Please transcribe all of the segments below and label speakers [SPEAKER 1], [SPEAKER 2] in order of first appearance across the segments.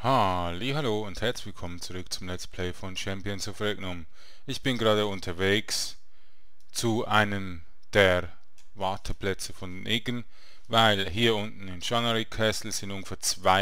[SPEAKER 1] Hallo und herzlich willkommen zurück zum Let's Play von Champions of Regnum. Ich bin gerade unterwegs zu einem der Warteplätze von Iggen, weil hier unten in Chanary Castle sind ungefähr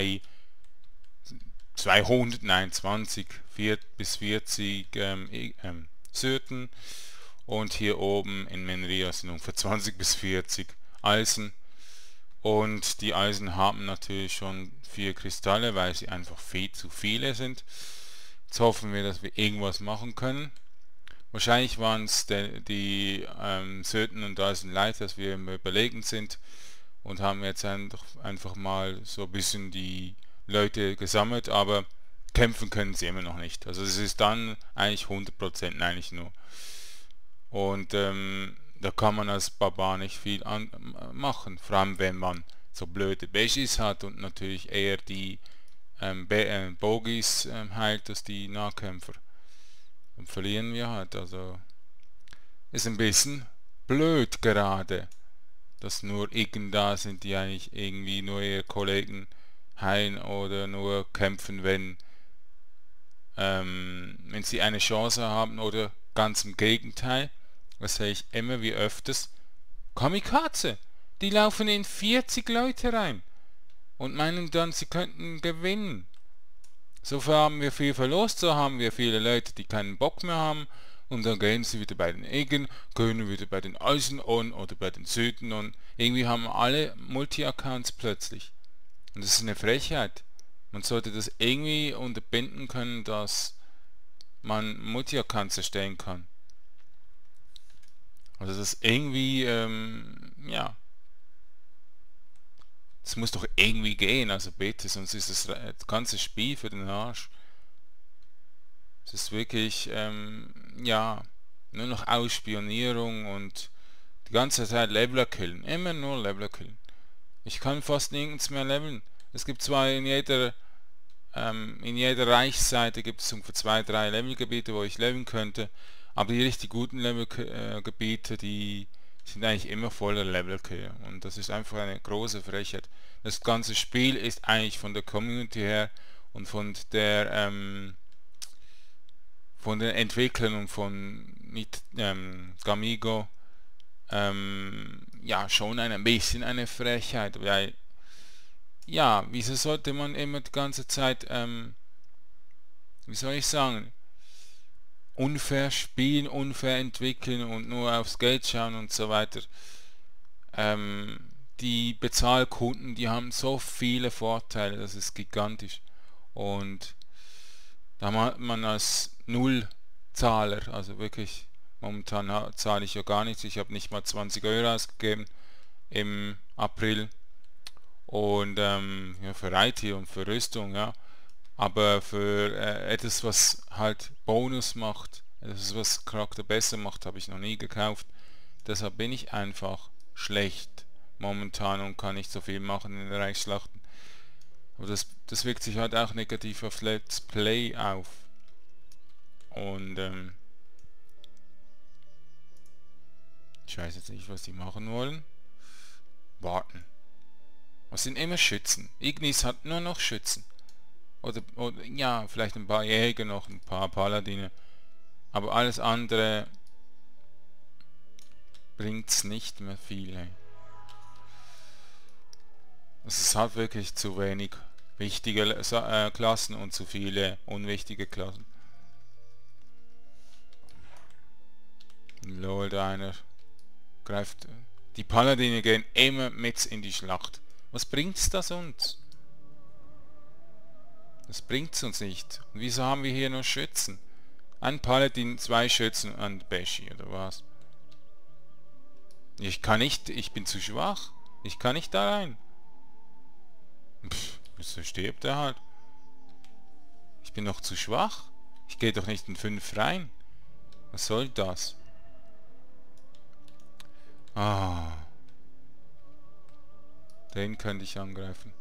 [SPEAKER 1] 229 bis 40 Syrten und hier oben in Menria sind ungefähr 20 bis 40 Eisen. Und die Eisen haben natürlich schon 4 Kristalle, weil sie einfach viel zu viele sind. Jetzt hoffen wir, dass wir irgendwas machen können. Wahrscheinlich waren es die Söten und Eisen leid, dass wir im Überlegen sind und haben jetzt einfach mal so ein bisschen die Leute gesammelt, aber kämpfen können sie immer noch nicht. Also es ist dann eigentlich 100% eigentlich nur. Und da kann man als Barbar nicht viel machen, vor allem wenn man so blöde Beshis hat und natürlich eher die Bogies heilt als die Nahkämpfer. Dann verlieren wir halt, also ist ein bisschen blöd gerade, dass nur Iggen da sind, die eigentlich irgendwie nur ihre Kollegen heilen oder nur kämpfen, wenn sie eine Chance haben oder ganz im Gegenteil. Das sehe ich immer wie öfters. Kamikaze! Die laufen in 40 Leute rein und meinen dann, sie könnten gewinnen. So haben wir viel Verlust, so haben wir viele Leute, die keinen Bock mehr haben und dann gehen sie wieder bei den Iggen, können wieder bei den Eisenohren oder bei den Süden und irgendwie haben alle Multi-Accounts plötzlich. Und das ist eine Frechheit. Man sollte das irgendwie unterbinden können, dass man Multi-Accounts erstellen kann. Also das irgendwie, ja, das muss doch irgendwie gehen, also bitte, sonst ist das ganze Spiel für den Arsch. Es ist wirklich, ja, nur noch Ausspionierung und die ganze Zeit Leveler killen, immer nur Leveler killen. Ich kann fast nirgends mehr leveln. Es gibt zwar in jeder Reichsseite gibt es ungefähr 2, 3 Levelgebiete, wo ich leveln könnte, aber die richtig guten Levelgebiete, die sind eigentlich immer voller Levelkiller und das ist einfach eine große Frechheit. Das ganze Spiel ist eigentlich von der Community her und von den Entwicklern und von Gamigo ja schon ein bisschen eine Frechheit, weil ja, wieso sollte man immer die ganze Zeit wie soll ich sagen, unfair spielen, unfair entwickeln und nur aufs Geld schauen und so weiter. Die Bezahlkunden, die haben so viele Vorteile, das ist gigantisch. Und da hat man als Nullzahler, also wirklich, momentan zahle ich ja gar nichts, ich habe nicht mal 20 Euro ausgegeben im April und ja, für IT und für Rüstung, ja. Aber für etwas, was halt Bonus macht, etwas, was Charakter besser macht, habe ich noch nie gekauft. Deshalb bin ich einfach schlecht momentan und kann nicht so viel machen in den Reichsschlachten. Aber das wirkt sich halt auch negativ auf Let's Play auf. Und ich weiß jetzt nicht, was die machen wollen. Warten. Was sind immer Schützen? Ignis hat nur noch Schützen. Oder ja, vielleicht ein paar Jäger noch, ein paar Paladine. Aber alles andere bringt's nicht mehr viel. Ey. Es ist halt wirklich zu wenig wichtige Klassen und zu viele unwichtige Klassen. Lol, da einer greift. Die Paladine gehen immer mit in die Schlacht. Was bringt's das uns? Das bringt's uns nicht. Und wieso haben wir hier nur Schützen? Ein Paladin, 2 Schützen und Beshi, oder was? Ich kann nicht, ich bin zu schwach. Ich kann nicht da rein. Pff, so stirbt er halt. Ich bin noch zu schwach. Ich gehe doch nicht in 5 rein. Was soll das? Ah. Den könnte ich angreifen.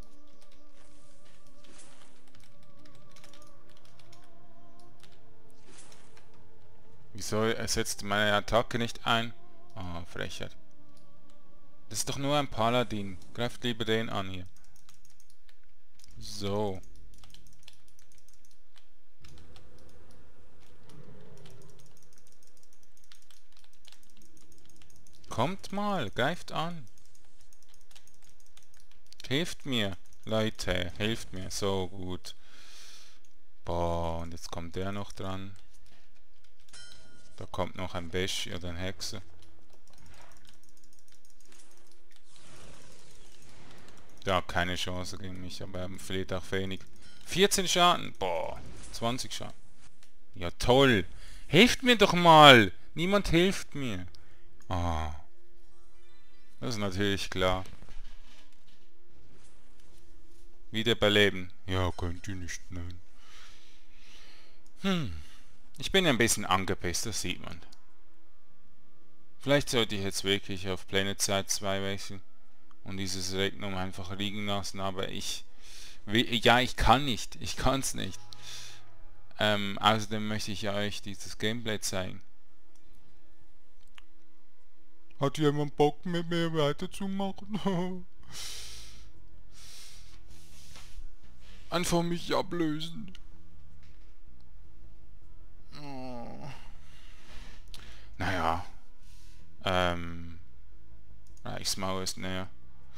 [SPEAKER 1] Wieso setzt meine Attacke nicht ein? Ah, Frechheit. Das ist doch nur ein Paladin. Greift lieber den an hier. So. Kommt mal, greift an. Hilft mir, Leute, hilft mir. So gut. Boah, und jetzt kommt der noch dran. Da kommt noch ein Beshi oder ein Hexe. Ja, keine Chance gegen mich, aber er verliert auch wenig. 14 Schaden. Boah, 20 Schaden. Ja, toll. Hilft mir doch mal. Niemand hilft mir. Ah, das ist natürlich klar. Wiederbeleben. Ja, könnt ihr nicht, nein. Ich bin ein bisschen angepisst, das sieht man. Vielleicht sollte ich jetzt wirklich auf Planet Side 2 wechseln und dieses Regnum einfach liegen lassen, aber ich kann nicht, ich kann es nicht. Außerdem möchte ich euch dieses Gameplay zeigen. Hat jemand Bock mit mir weiterzumachen? Einfach mich ablösen. Oh. Naja. Reichsmauer ist näher.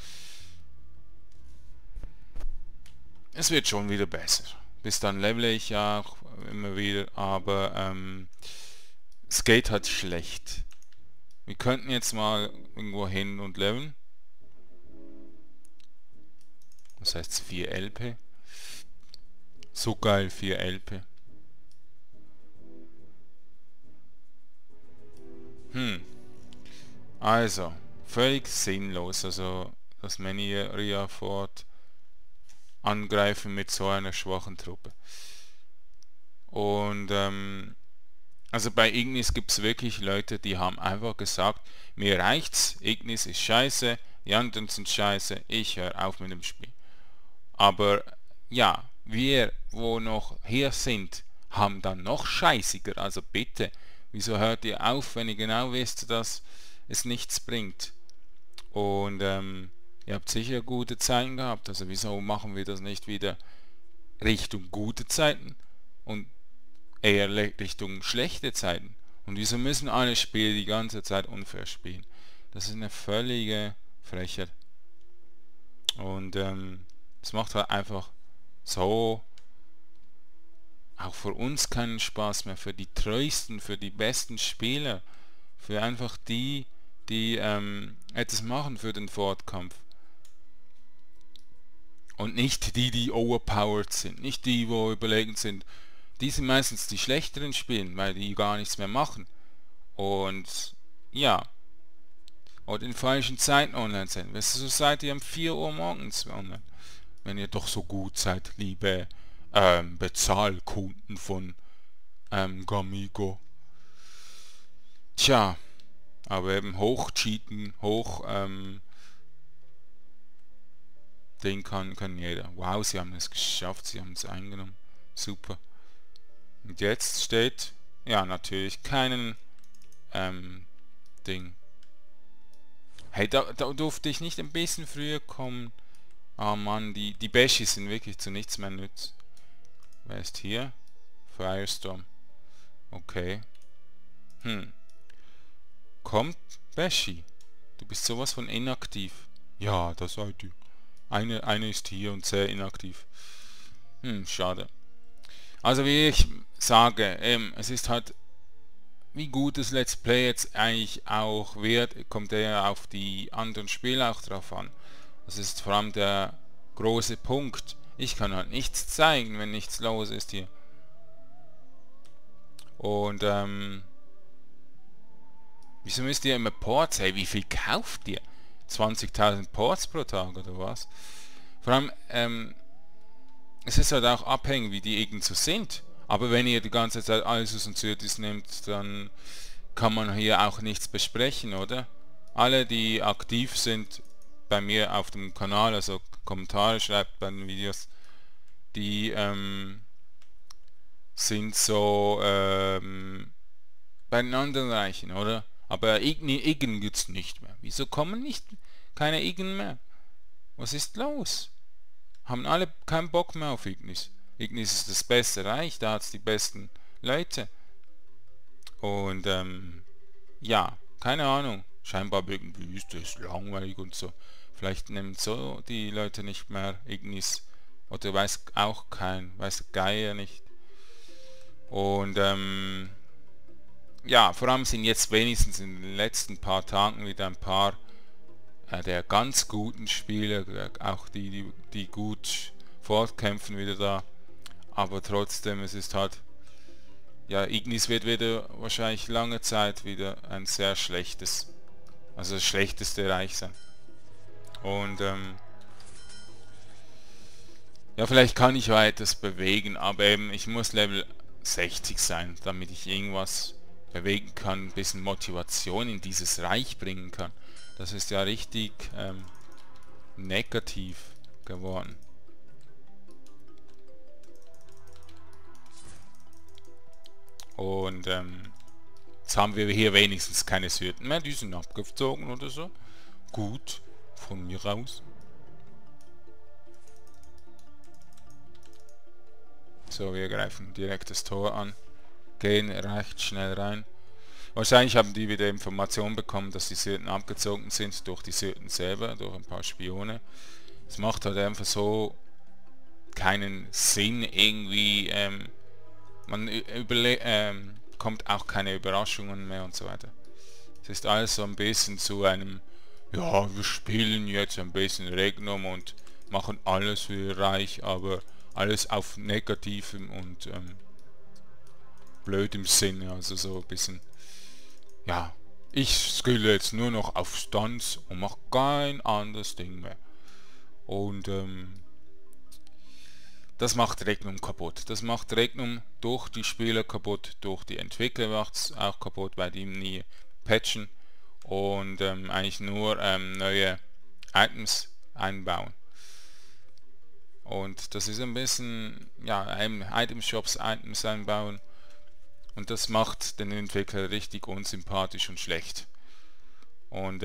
[SPEAKER 1] Es wird schon wieder besser. Bis dann levele ich ja auch immer wieder, aber es geht halt schlecht. Wir könnten jetzt mal irgendwo hin und leveln. Das heißt 4 LP. So geil, 4 LP. Also, völlig sinnlos, also das Meniria Fort angreifen mit so einer schwachen Truppe. Und also bei Ignis gibt es wirklich Leute, die haben einfach gesagt, mir reicht's, Ignis ist scheiße, die anderen sind scheiße, ich höre auf mit dem Spiel. Aber ja, wir, wo noch hier sind, haben dann noch scheißiger, also bitte, wieso hört ihr auf, wenn ihr genau wisst, dass es nichts bringt? Und ihr habt sicher gute Zeiten gehabt, also wieso machen wir das nicht wieder Richtung gute Zeiten und eher Richtung schlechte Zeiten? Und wieso müssen alle Spiele die ganze Zeit unfair spielen? Das ist eine völlige Frechheit. Und es macht halt einfach so auch für uns keinen Spaß mehr, für die treuesten, für die besten Spieler, für einfach die etwas machen für den Fortkampf. Und nicht die overpowered sind, nicht die, wo überlegen sind. Die sind meistens die schlechteren Spielen, weil die gar nichts mehr machen. Und ja, oder in falschen Zeiten online sind. Weißt du, so seid ihr um 4 Uhr morgens online. Wenn ihr doch so gut seid, liebe Bezahlkunden von Gamigo. Tja, aber eben hoch cheaten, hoch den kann jeder. Wow, sie haben es geschafft, sie haben es eingenommen. Super. Und jetzt steht, ja natürlich keinen Ding. Hey, da durfte ich nicht ein bisschen früher kommen. Ah Mann, die Bashis sind wirklich zu nichts mehr nütz. Wer ist hier? Firestorm. Okay. Kommt Bashi. Du bist sowas von inaktiv. Ja, das seid ihr. Eine ist hier und sehr inaktiv. Schade. Also wie ich sage, es ist halt, wie gut das Let's Play jetzt eigentlich auch wird, kommt ja auf die anderen Spiele auch drauf an. Das ist vor allem der große Punkt. Ich kann halt nichts zeigen, wenn nichts los ist hier. Und wieso müsst ihr immer Ports? Hey, wie viel kauft ihr? 20.000 Ports pro Tag oder was? Vor allem, es ist halt auch abhängig, wie die irgend so sind. Aber wenn ihr die ganze Zeit Alsus und Syrdis nehmt, dann kann man hier auch nichts besprechen, oder? Alle, die aktiv sind bei mir auf dem Kanal, also Kommentare schreibt bei den Videos, die sind so bei den anderen Reichen, oder? Aber Igen gibt's nicht mehr. Wieso kommen nicht keine Igen mehr? Was ist los? Haben alle keinen Bock mehr auf Ignis. Ignis ist das beste Reich, da hat's die besten Leute. Und ja, keine Ahnung. scheinbar irgendwie ist das langweilig und so. Vielleicht nehmen so die Leute nicht mehr Ignis, oder weiß auch weiß der Geier nicht. Und ja, vor allem sind jetzt wenigstens in den letzten paar Tagen wieder ein paar der ganz guten Spieler, auch die gut fortkämpfen, wieder da. Aber trotzdem, es ist halt, ja, Ignis wird wieder wahrscheinlich lange Zeit wieder ein sehr schlechtes, also das schlechteste Reich sein. Und ja, vielleicht kann ich weiteres bewegen, aber eben, ich muss Level 60 sein, damit ich irgendwas bewegen kann, ein bisschen Motivation in dieses Reich bringen kann. Das ist ja richtig negativ geworden. Und jetzt haben wir hier wenigstens keine Syrten mehr, die sind abgezogen oder so. Gut, von mir aus. So, wir greifen direkt das Tor an, gehen recht schnell rein. Wahrscheinlich haben die wieder Informationen bekommen, dass die Syrten abgezogen sind durch die Syrten selber, durch ein paar Spione. Es macht halt einfach so keinen Sinn irgendwie, man kommt auch keine Überraschungen mehr und so weiter. Es ist alles so ein bisschen zu einem, ja, wir spielen jetzt ein bisschen Regnum und machen alles für Reich, aber alles auf negativem und blödem Sinne, also so ein bisschen, ja, ich skille jetzt nur noch auf Stunts und mache kein anderes Ding mehr. Und das macht Regnum kaputt. Das macht Regnum durch die Spieler kaputt, durch die Entwickler macht es auch kaputt, weil die nie patchen und eigentlich nur neue Items einbauen. Und das ist ein bisschen, ja, Item-Shops, Items einbauen. Und das macht den Entwickler richtig unsympathisch und schlecht. Und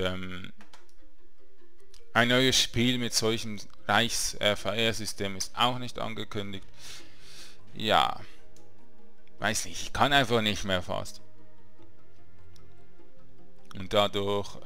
[SPEAKER 1] ein neues Spiel mit solchem Reichs-RVR-System ist auch nicht angekündigt. Ja, weiß nicht, ich kann einfach nicht mehr fast. Und dadurch,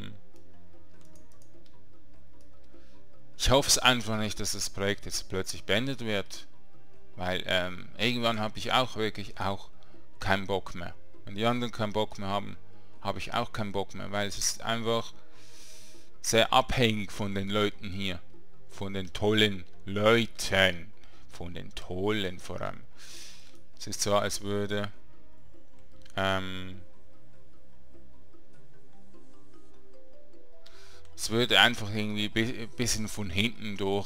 [SPEAKER 1] ich hoffe es einfach nicht, dass das Projekt jetzt plötzlich beendet wird. Weil irgendwann habe ich auch wirklich keinen Bock mehr. Wenn die anderen keinen Bock mehr haben, habe ich auch keinen Bock mehr, weil es ist einfach sehr abhängig von den Leuten hier, von den tollen Leuten, von den tollen vor allem. Es ist so, als würde es würde einfach irgendwie ein bisschen von hinten durch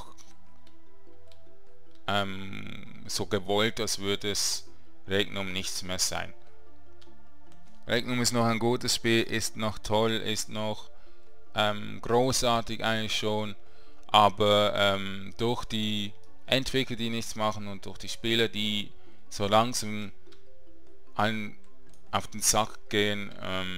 [SPEAKER 1] so gewollt, als würde es Regnum nichts mehr sein. Regnum ist noch ein gutes Spiel, ist noch toll, ist noch großartig eigentlich schon, aber durch die Entwickler, die nichts machen und durch die Spieler, die so langsam auf den Sack gehen,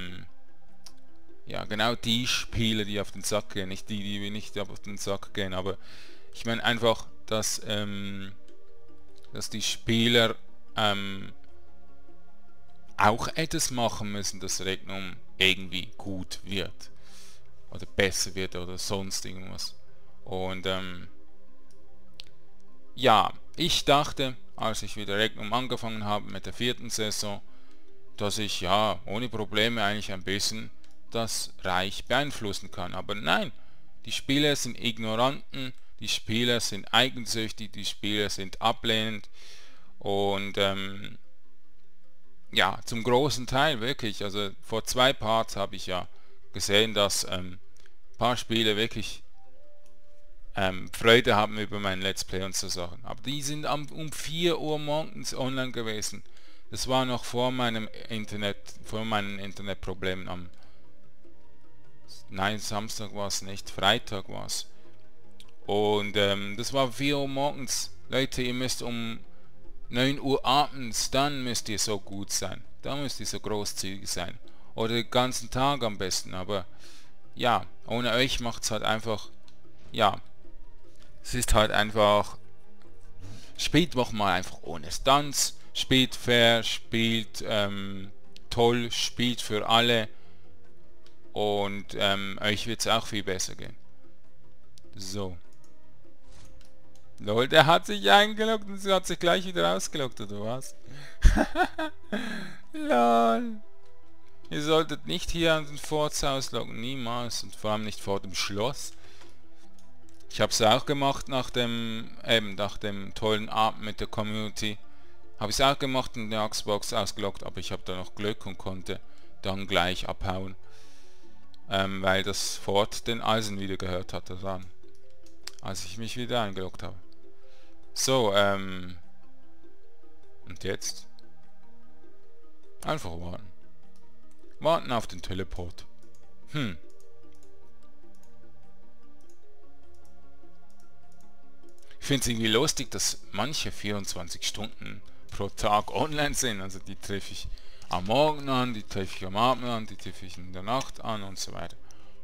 [SPEAKER 1] ja, genau die Spieler, die auf den Sack gehen, nicht die nicht auf den Sack gehen, aber ich meine einfach, dass die Spieler auch etwas machen müssen, dass Regnum irgendwie gut wird oder besser wird oder sonst irgendwas. Und ja, ich dachte, als ich wieder Regnum angefangen habe mit der 4. Saison, dass ich ja ohne Probleme eigentlich ein bisschen das Reich beeinflussen kann. Aber nein, die Spieler sind Ignoranten, die Spieler sind eigensüchtig, die Spieler sind ablehnend und ja, zum großen Teil wirklich. Also vor 2 Parts habe ich ja gesehen, dass ein paar Spieler wirklich Freude haben über mein Let's Play und so Sachen. Aber die sind um 4 Uhr morgens online gewesen. Das war noch vor meinen Internetproblemen am Samstag war es nicht, Freitag war es. Und das war 4 Uhr morgens. Leute, ihr müsst um 9 Uhr abends, dann müsst ihr so gut sein. Da müsst ihr so großzügig sein. Oder den ganzen Tag am besten. Aber ja, ohne euch macht es halt einfach, ja, es ist halt einfach, spielt doch mal einfach ohne Stunts, spielt fair, spielt toll, spielt für alle. Und euch wird es auch viel besser gehen. So. Lol, der hat sich eingeloggt und sie hat sich gleich wieder ausgeloggt, oder was? Lol. Ihr solltet nicht hier an den Forza ausloggen, niemals. Und vor allem nicht vor dem Schloss. Ich habe es auch gemacht nach dem tollen Abend mit der Community. Habe ich es auch gemacht und der Xbox ausgeloggt, aber ich habe da noch Glück und konnte dann gleich abhauen. Weil das Fort den Eisen wieder gehört hatte dann, als ich mich wieder eingeloggt habe. So, und jetzt? Einfach warten. Warten auf den Teleport. Ich finde es irgendwie lustig, dass manche 24 Stunden pro Tag online sind. Also die treffe ich am Morgen an, die treffe ich am Abend an, die treffe ich in der Nacht an und so weiter.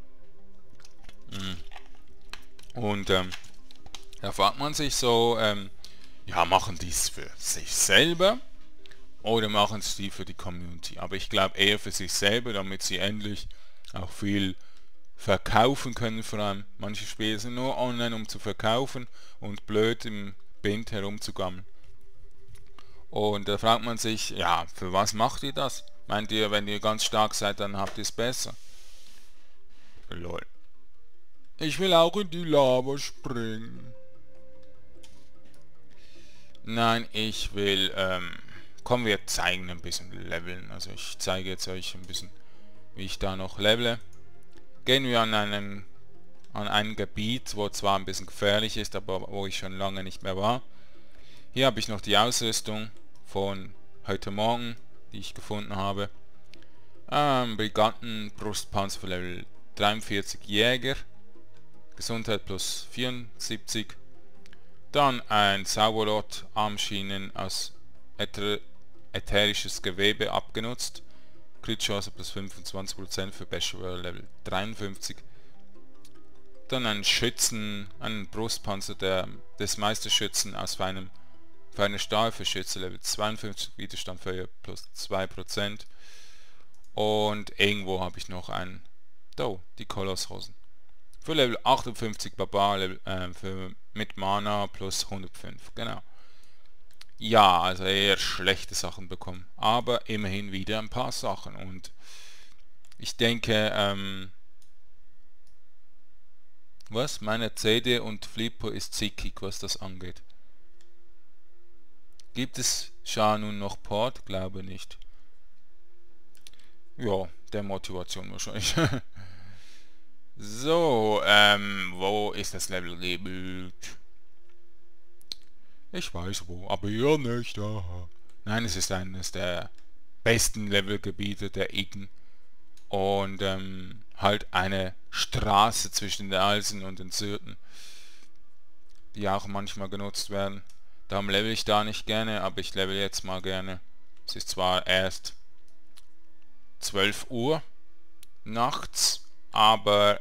[SPEAKER 1] Und da fragt man sich so, ja, machen die es für sich selber oder machen es die für die Community? Aber ich glaube eher für sich selber, damit sie endlich auch viel verkaufen können. Vor allem manche Spiele sind nur online, um zu verkaufen und blöd im Bind herumzugammeln. Und da fragt man sich, ja, für was macht ihr das? Meint ihr, wenn ihr ganz stark seid, dann habt ihr es besser? Lol. Ich will auch in die Lava springen. Nein, ich will, komm, wir zeigen ein bisschen leveln. Also ich zeige jetzt euch ein bisschen, wie ich da noch levele. Gehen wir an ein Gebiet, wo zwar ein bisschen gefährlich ist, aber wo ich schon lange nicht mehr war. Hier habe ich noch die Ausrüstung von heute Morgen, die ich gefunden habe. Briganten, Brustpanzer für Level 43, Jäger, Gesundheit plus 74. Dann ein Sauerrot, Armschienen aus ätherisches Gewebe abgenutzt. Crit-Chance plus 25% für Basher Level 53. Dann einen Schützen, einen Brustpanzer des Meisterschützen aus feiner Stahl für Schütze Level 52, Widerstand für plus 2%. Und irgendwo habe ich noch einen, die Kolosshosen. Für Level 58 Barbar, mit Mana plus 105, genau. Ja, also eher schlechte Sachen bekommen, aber immerhin wieder ein paar Sachen. Und ich denke, meine CD und Flipper ist zickig, was das angeht. Gibt es nun noch Port? Glaube nicht. Ja, der Motivation wahrscheinlich. So, wo ist das Level gelabelt? Ich weiß wo, aber ihr nicht. Aha. Nein, es ist eines der besten Levelgebiete der Ign. Und halt eine Straße zwischen den Alsen und den Syrten, die auch manchmal genutzt werden. Darum level ich da nicht gerne, aber ich level jetzt mal gerne. Es ist zwar erst 12 Uhr nachts, aber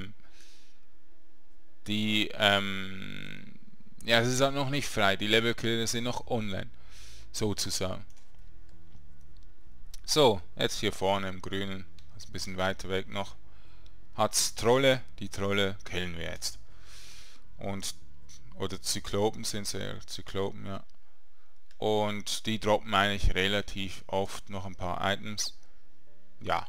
[SPEAKER 1] ja, es ist halt noch nicht frei. Die Levelkiller sind noch online, sozusagen. So, jetzt hier vorne im Grünen, also ein bisschen weiter weg noch, hat's Trolle. Die Trolle killen wir jetzt. Oder Zyklopen sind sie, ja, Zyklopen, ja. Und die droppen eigentlich relativ oft noch ein paar Items. Ja.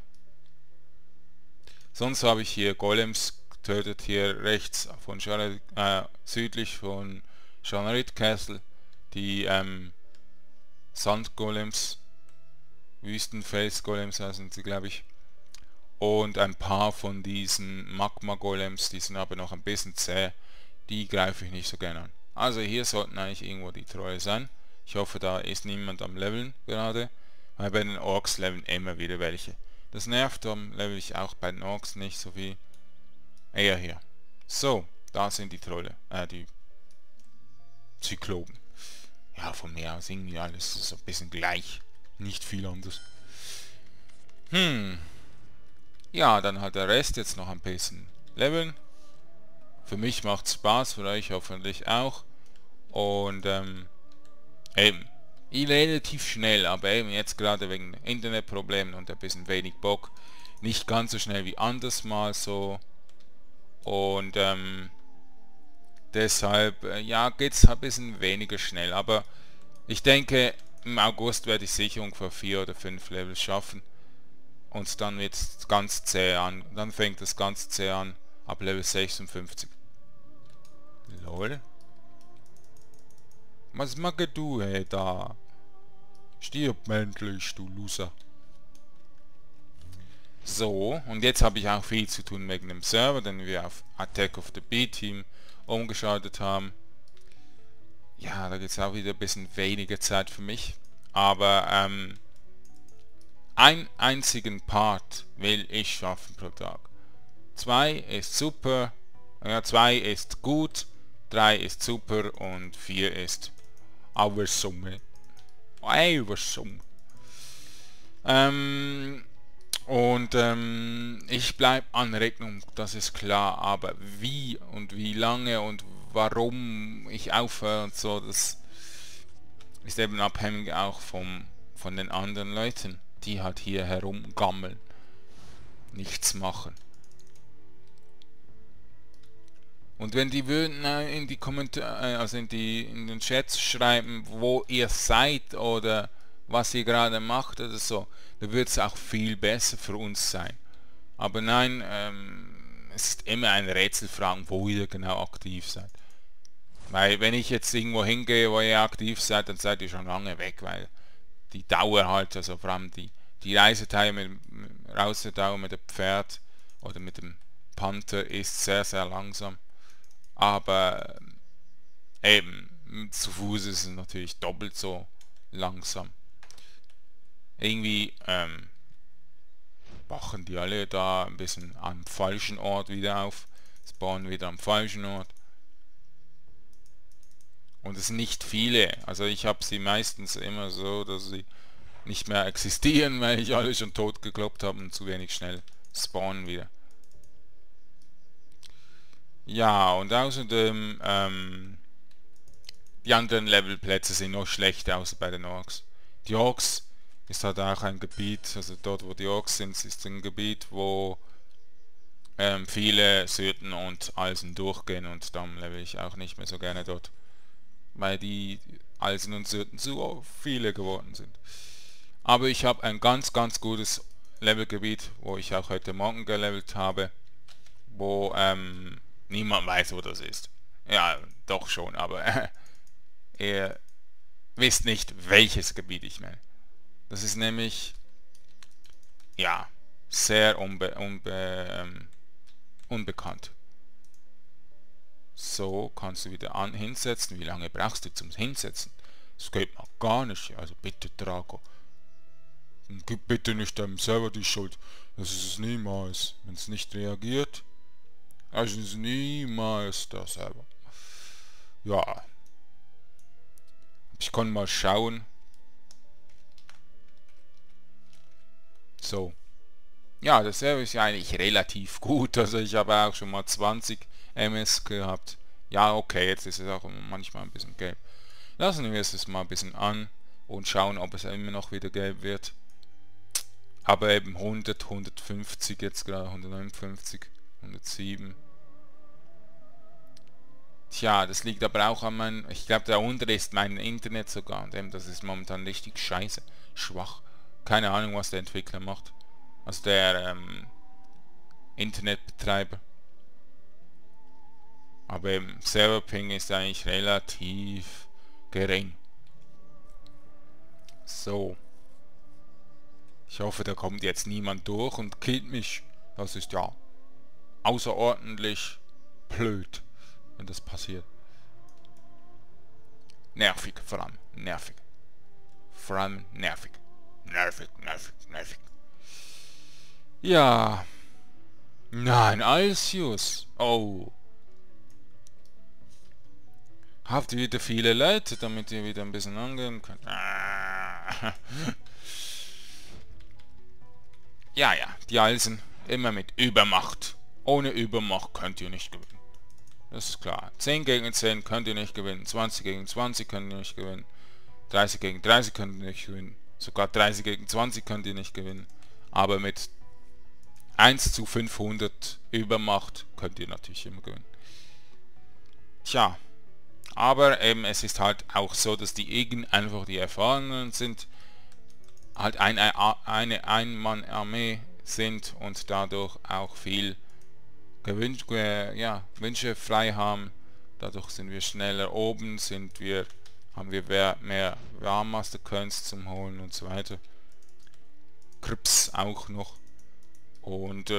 [SPEAKER 1] Sonst habe ich hier Golems getötet, hier rechts von südlich von Shanarit Castle, die Sandgolems, Wüstenfels-Golems sind sie, glaube ich. Und ein paar von diesen Magma-Golems, die sind aber noch ein bisschen zäh, die greife ich nicht so gerne an. Also hier sollten eigentlich irgendwo die Trolle sein. Ich hoffe, da ist niemand am Leveln gerade, weil bei den Orks leveln immer wieder welche. Das nervt, darum level ich auch bei den Orks nicht so viel. Eher hier. So, da sind die Trolle, die Zyklopen. Ja, von mir aus irgendwie alles so ein bisschen gleich. Nicht viel anders. Ja, dann hat der Rest jetzt noch ein bisschen leveln. Für mich macht es Spaß, für euch hoffentlich auch. Und eben, relativ schnell, aber eben jetzt gerade wegen Internetproblemen und ein bisschen wenig Bock, nicht ganz so schnell wie anders mal so. Und deshalb, ja, geht es ein bisschen weniger schnell. Aber ich denke, im August werde ich sicher ungefähr 4 oder 5 Levels schaffen. Und dann wird es ganz zäh an. Dann fängt es ganz zäh an. Ab Level 56. Lol. Was machst du, hey, da? Stirb endlich, du Loser. So, und jetzt habe ich auch viel zu tun wegen dem Server, den wir auf Attack of the B-Team umgeschaltet haben. Ja, da gibt es auch wieder ein bisschen weniger Zeit für mich. Aber einen einzigen Part will ich schaffen pro Tag. 2 ist super, ja, 2 ist gut, 3 ist super und 4 ist Auersumme. Auersumme. Ich bleibe an Rechnung, das ist klar, aber wie und wie lange und warum ich aufhöre und so, das ist eben abhängig auch von den anderen Leuten, die halt hier herumgammeln, nichts machen. Und wenn die würden in die Kommentare, also in den Chats schreiben, wo ihr seid oder was ihr gerade macht oder so, dann wird es auch viel besser für uns sein. Aber nein, es ist immer ein Rätselfragen, wo ihr genau aktiv seid. Weil wenn ich jetzt irgendwo hingehe, wo ihr aktiv seid, dann seid ihr schon lange weg, weil die Dauer halt, also vor allem die Reisedauer mit dem Pferd oder mit dem Panther ist sehr, sehr langsam. Aber eben, zu Fuß ist es natürlich doppelt so langsam. Irgendwie wachen die alle da ein bisschen am falschen Ort wieder auf, spawnen wieder am falschen Ort. Und es sind nicht viele, also ich habe sie meistens immer so, dass sie nicht mehr existieren, weil ich alle schon tot gekloppt habe und zu wenig schnell spawnen wieder. Ja, und außerdem, die anderen Levelplätze sind noch schlechter, außer bei den Orks. Die Orks ist halt auch ein Gebiet, also dort wo die Orks sind, ist ein Gebiet, wo viele Syrten und Alsen durchgehen und darum level ich auch nicht mehr so gerne dort. Weil die Alsen und Syrten so viele geworden sind. Aber ich habe ein ganz, ganz gutes Levelgebiet, wo ich auch heute Morgen gelevelt habe, wo niemand weiß, wo das ist. Ja, doch schon, aber ihr wisst nicht, welches Gebiet ich meine. Das ist nämlich, ja, sehr unbekannt. So, kannst du wieder hinsetzen. Wie lange brauchst du zum Hinsetzen? Das geht mal gar nicht. Also bitte, Drago. Gib bitte nicht deinem Server die Schuld. Das ist es niemals. Wenn es nicht reagiert, also ist es niemals der Server. Ja. Ich kann mal schauen. So. Ja, der Server ist ja eigentlich relativ gut. Also ich habe auch schon mal 20 MS gehabt. Ja, okay, jetzt ist es auch manchmal ein bisschen gelb. Lassen wir es mal ein bisschen an und schauen, ob es immer noch wieder gelb wird. Aber eben 100, 150 jetzt gerade, 159, 107. Tja, das liegt aber auch an meinem, ich glaube der untere ist mein Internet sogar und eben das ist momentan richtig scheiße, schwach. Keine Ahnung, was der Entwickler macht. Also der Internetbetreiber. Aber im Serverping ist eigentlich relativ gering. So. Ich hoffe, da kommt jetzt niemand durch und killt mich. Das ist ja außerordentlich blöd, wenn das passiert. Nervig, vor allem. Nervig. Vor allem nervig. Nervig, nervig, nervig. Ja. Nein, Alcius. Oh. Habt ihr wieder viele Leute, damit ihr wieder ein bisschen angehen könnt? Ja, ja, die Alsen immer mit Übermacht. Ohne Übermacht könnt ihr nicht gewinnen. Das ist klar. 10 gegen 10 könnt ihr nicht gewinnen. 20 gegen 20 könnt ihr nicht gewinnen. 30 gegen 30 könnt ihr nicht gewinnen. Sogar 30 gegen 20 könnt ihr nicht gewinnen. Aber mit 1 zu 500 übermacht, könnt ihr natürlich immer gewinnen. Tja, aber eben es ist halt auch so, dass die Igen einfach die Erfahrenen sind, halt eine Ein-Mann-Armee sind und dadurch auch viel Wünsche frei haben. Dadurch sind wir schneller oben, haben wir mehr Master Coins zum Holen und so weiter. Krips auch noch. Und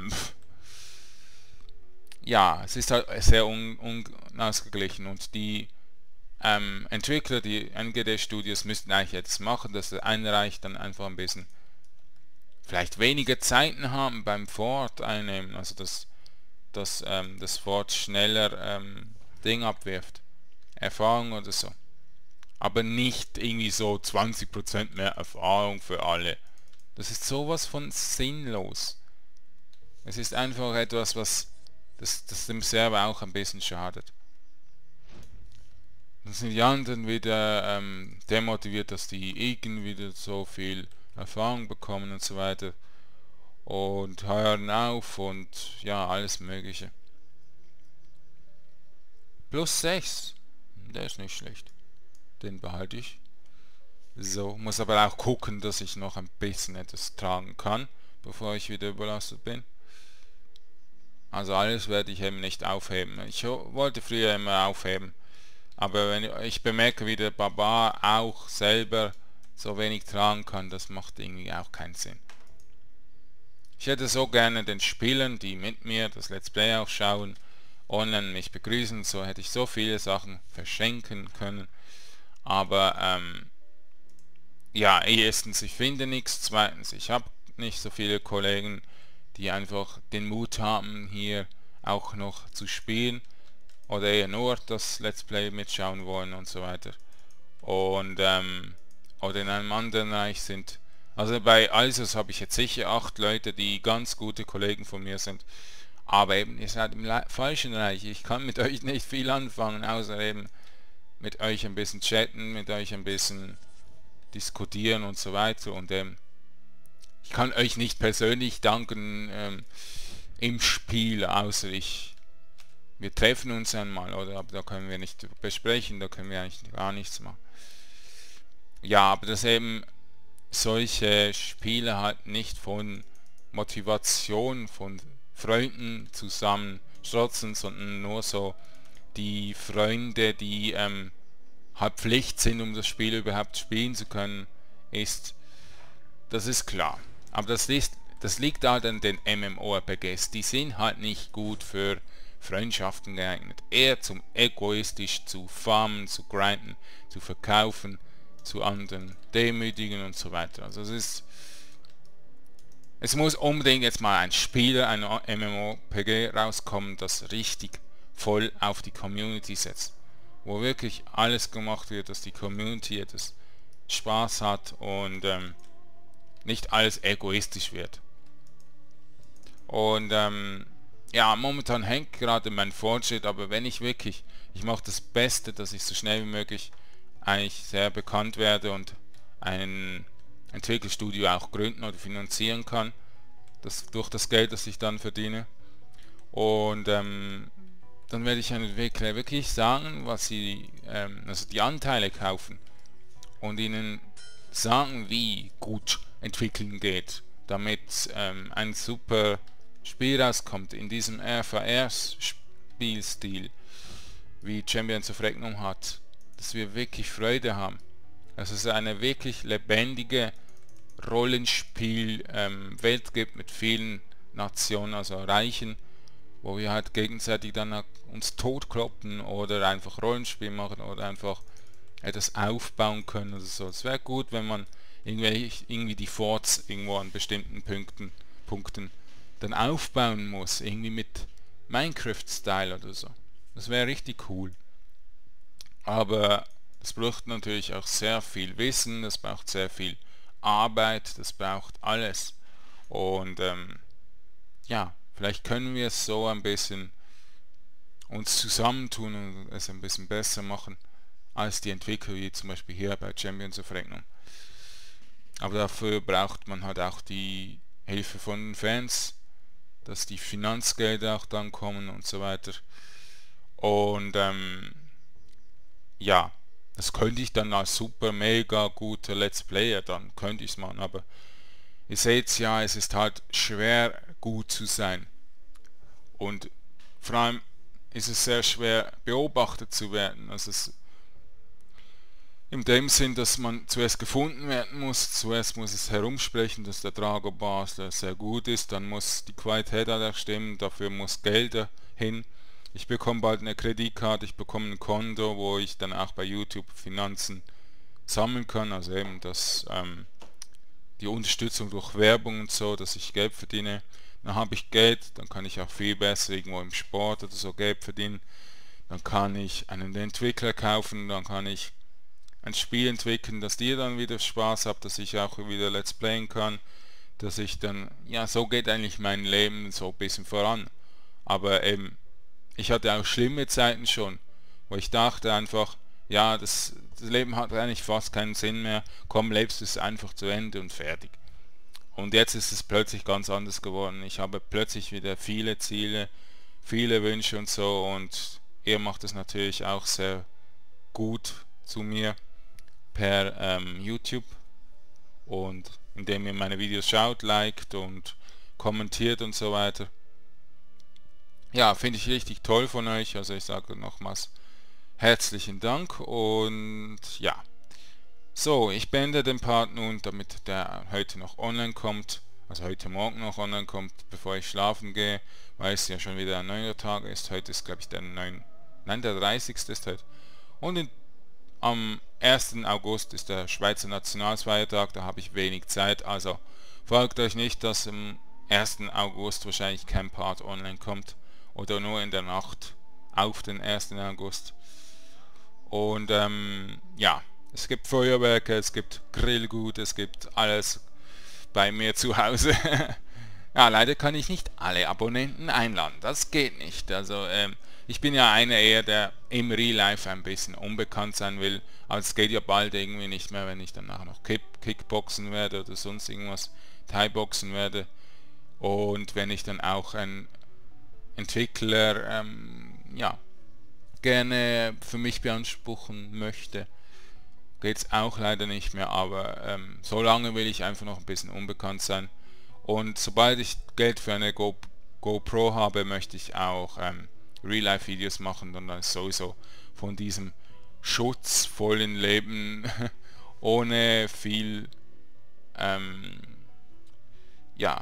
[SPEAKER 1] ja, es ist halt sehr unausgeglichen und die Entwickler, die NGD Studios müssten eigentlich jetzt machen, dass der Einreich dann einfach ein bisschen vielleicht weniger Zeiten haben beim Fort einnehmen, also dass das Fort schneller Ding abwirft, Erfahrung oder so, aber nicht irgendwie so 20% mehr Erfahrung für alle. Das ist sowas von sinnlos. Es ist einfach etwas, was das dem Server auch ein bisschen schadet. Dann sind die anderen wieder demotiviert, dass die Igen wieder so viel Erfahrung bekommen und so weiter und hören auf und ja, alles mögliche. Plus 6, der ist nicht schlecht, den behalte ich. So, muss aber auch gucken, dass ich noch ein bisschen etwas tragen kann, bevor ich wieder überlastet bin. Also alles werde ich eben nicht aufheben. Ich wollte früher immer aufheben, aber wenn ich bemerke, wie der Barbar auch selber so wenig tragen kann, das macht irgendwie auch keinen Sinn. Ich hätte so gerne den Spielern, die mit mir das Let's Play auch schauen, online mich begrüßen, so hätte ich so viele Sachen verschenken können. Aber ja, erstens, ich finde nichts, zweitens, ich habe nicht so viele Kollegen, die einfach den Mut haben, hier auch noch zu spielen oder eher nur das Let's Play mitschauen wollen und so weiter. Und oder in einem anderen Bereich sind, also bei ISOs habe ich jetzt sicher 8 Leute, die ganz gute Kollegen von mir sind, aber eben, ihr seid im falschen Bereich. Ich kann mit euch nicht viel anfangen, außer eben mit euch ein bisschen chatten, mit euch ein bisschen diskutieren und so weiter. Und ich kann euch nicht persönlich danken im Spiel, außer wir treffen uns einmal, oder? Aber da können wir nicht besprechen, da können wir eigentlich gar nichts machen. Ja, aber dass eben solche Spiele halt nicht von Motivation, von Freunden zusammen strotzen, sondern nur so die Freunde, die halt Pflicht sind, um das Spiel überhaupt spielen zu können, das ist klar. Aber das liegt halt an den MMORPGs. Die sind halt nicht gut für Freundschaften geeignet. Eher zum egoistisch zu farmen, zu grinden, zu verkaufen, zu anderen demütigen und so weiter. Also es muss unbedingt jetzt mal ein Spieler, ein MMORPG rauskommen, das richtig voll auf die Community setzt. Wo wirklich alles gemacht wird, dass die Community etwas Spaß hat und nicht alles egoistisch wird. Und ja, momentan hängt gerade mein Fortschritt, aber wenn ich mache das Beste, dass ich so schnell wie möglich eigentlich sehr bekannt werde und ein Entwicklerstudio auch gründen oder finanzieren kann, durch das Geld, das ich dann verdiene. Und dann werde ich einen Entwickler wirklich sagen, was sie, also die Anteile kaufen und ihnen sagen, wie gut entwickeln geht, damit ein super Spiel rauskommt in diesem RVR-Spielstil, wie Champions of Regnum hat, dass wir wirklich Freude haben. Dass es eine wirklich lebendige Rollenspiel-Welt gibt mit vielen Nationen, also Reichen, wo wir halt gegenseitig dann uns totkloppen oder einfach Rollenspiel machen oder einfach etwas aufbauen können oder so. Es wäre gut, wenn man irgendwie die Forts irgendwo an bestimmten Punkten dann aufbauen muss, irgendwie mit Minecraft-Style oder so. Das wäre richtig cool. Aber das braucht natürlich auch sehr viel Wissen, das braucht sehr viel Arbeit, das braucht alles. Und ja, vielleicht können wir es so ein bisschen uns zusammentun und es ein bisschen besser machen als die Entwickler, wie zum Beispiel hier bei Champions of Regnum. Aber dafür braucht man halt auch die Hilfe von den Fans dass die Finanzgelder auch dann kommen und so weiter. Und ja, das könnte ich dann als super mega guter Let's Player, dann könnte ich es machen, aber ihr seht ja, es ist halt schwer gut zu sein. Und vor allem ist es sehr schwer beobachtet zu werden. Also in dem Sinn, dass man zuerst gefunden werden muss, zuerst muss es herumsprechen, dass der Drago Basler sehr gut ist, dann muss die Qualität auch stimmen, dafür muss Geld hin. Ich bekomme bald eine Kreditkarte, ich bekomme ein Konto, wo ich dann auch bei YouTube Finanzen sammeln kann, also eben die Unterstützung durch Werbung und so, dass ich Geld verdiene. Dann habe ich Geld, dann kann ich auch viel besser irgendwo im Sport oder so Geld verdienen. Dann kann ich einen Entwickler kaufen, dann kann ich ein Spiel entwickeln, dass ihr dann wieder Spaß habt, dass ich auch wieder Let's Playen kann, dass ich dann, ja, so geht eigentlich mein Leben so ein bisschen voran. Aber eben, ich hatte auch schlimme Zeiten schon, wo ich dachte einfach, ja, das Leben hat eigentlich fast keinen Sinn mehr, komm, lebst es einfach zu Ende und fertig. Und jetzt ist es plötzlich ganz anders geworden. Ich habe plötzlich wieder viele Ziele, viele Wünsche und so, und ihr macht es natürlich auch sehr gut zu mir per YouTube, und indem ihr meine Videos schaut, liked und kommentiert und so weiter. Ja, finde ich richtig toll von euch, also ich sage nochmals herzlichen Dank, und ja, so, ich beende den Part nun, damit der heute noch online kommt, also heute Morgen noch online kommt, bevor ich schlafen gehe, weil es ja schon wieder ein neuer Tag ist. Heute ist, glaube ich, der 30. ist heute. Und am 1. August ist der Schweizer Nationalfeiertag, da habe ich wenig Zeit, also folgt euch nicht, dass am 1. August wahrscheinlich kein Part online kommt, oder nur in der Nacht auf den 1. August. Und ja, es gibt Feuerwerke, es gibt Grillgut, es gibt alles bei mir zu Hause. Ja, leider kann ich nicht alle Abonnenten einladen, das geht nicht. Also ich bin ja einer eher, der im Real Life ein bisschen unbekannt sein will, aber es geht ja bald irgendwie nicht mehr, wenn ich danach noch Kickboxen werde oder sonst irgendwas, Thai-Boxen werde, und wenn ich dann auch ein Entwickler ja, gerne für mich beanspruchen möchte, geht es auch leider nicht mehr, aber so lange will ich einfach noch ein bisschen unbekannt sein, und sobald ich Geld für eine GoPro habe, möchte ich auch Real-Life-Videos machen, und dann sowieso von diesem schutzvollen Leben ohne viel ja,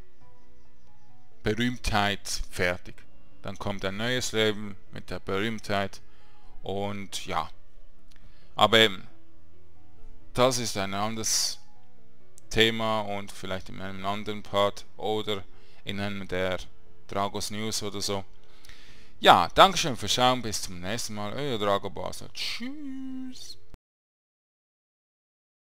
[SPEAKER 1] Berühmtheit fertig. Dann kommt ein neues Leben mit der Berühmtheit, und ja, aber eben, das ist ein anderes Thema, und vielleicht in einem anderen Part oder in einem der Dragos News oder so. Ja, Dankeschön fürs Schauen, bis zum nächsten Mal, euer Drago Basler. Tschüss.